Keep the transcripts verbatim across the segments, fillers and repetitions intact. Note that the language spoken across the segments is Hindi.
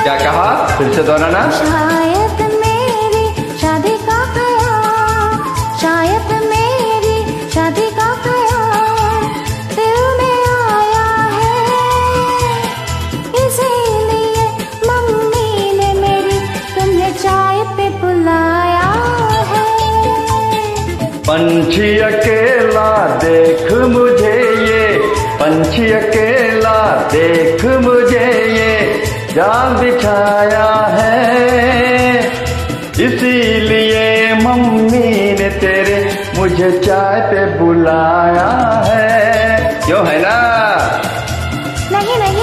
क्या कहा, फिर से दोहराना। शायद मेरी शादी का ख्याल, शायद मेरी शादी का ख्याल दिल में आया है, इसीलिए मम्मी ने मेरी तुम्हें चाय पे बुलाया है। पंछी अकेला देख मुझे ये, पंछी अकेला देख मुझे ये जाल बिछाया है, इसीलिए मम्मी ने तेरे मुझे चाय पे बुलाया है। क्यों है ना? नहीं नहीं।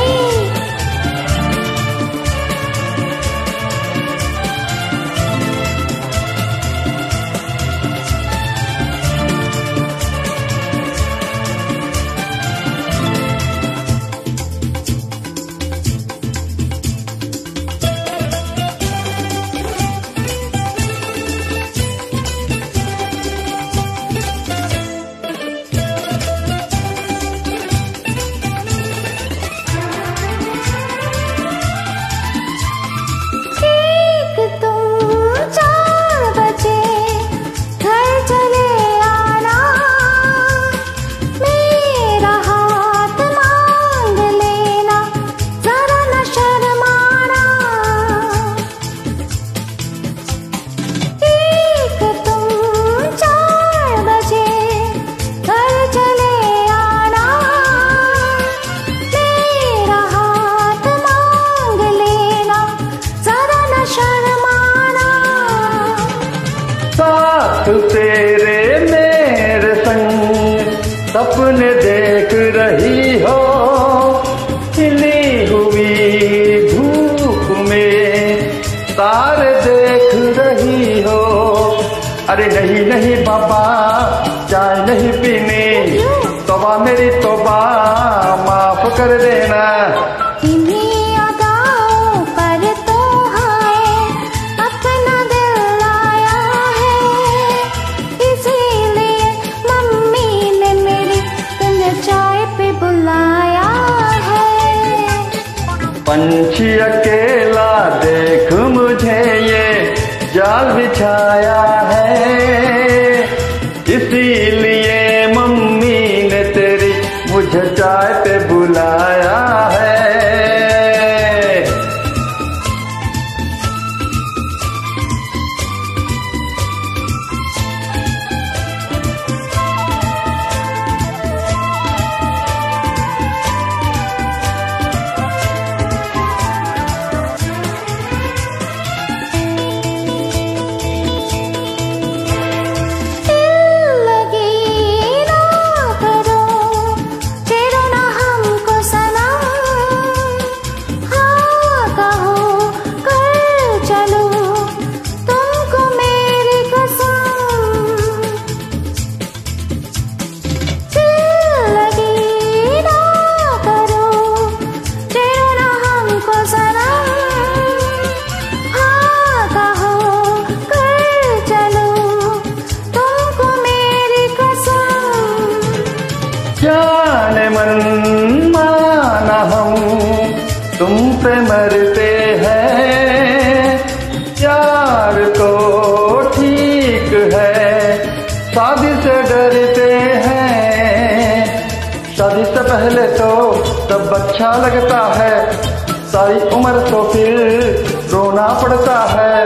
तेरे मेरे संग सपने देख रही हो, खिली हुई धूप में तारे देख रही हो। अरे नहीं नहीं बाबा, चाय नहीं पीनी, तौबा मेरी तौबा माफ कर देना। पंछी अकेला देख मुझे ये जाल बिछाया है, इसीलिए मम्मी ने तेरी मुझे चाय पे बुलाया है। जाने मन माना हम तुम पे मरते हैं, यार तो ठीक है शादी से डरते हैं। शादी से पहले तो सब अच्छा लगता है, सारी उम्र तो फिर रोना पड़ता है।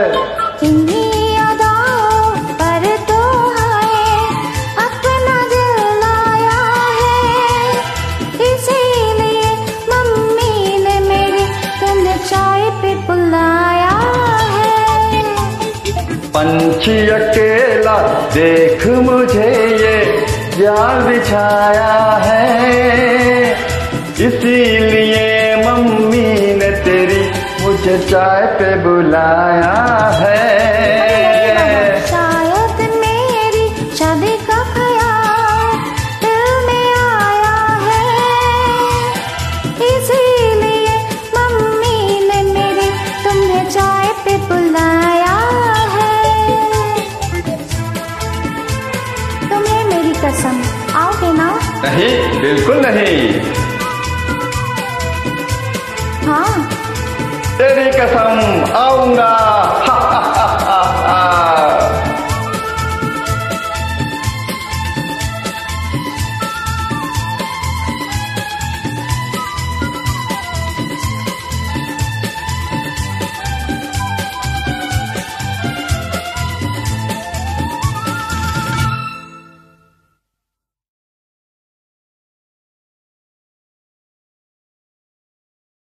पंछी अकेला देख मुझे ये जाल बिछाया है, इसीलिए मम्मी ने तेरी मुझे चाय पे बुलाया है। शायद मेरी शादी का ख्याल दिल में आया है, इसीलिए मम्मी ने मेरी तुम्हें चाय पे बुलाया है। तुम्हें मेरी कसम, आओगे ना? नहीं, बिल्कुल नहीं। हाँ। तेरी कसम आऊंगा।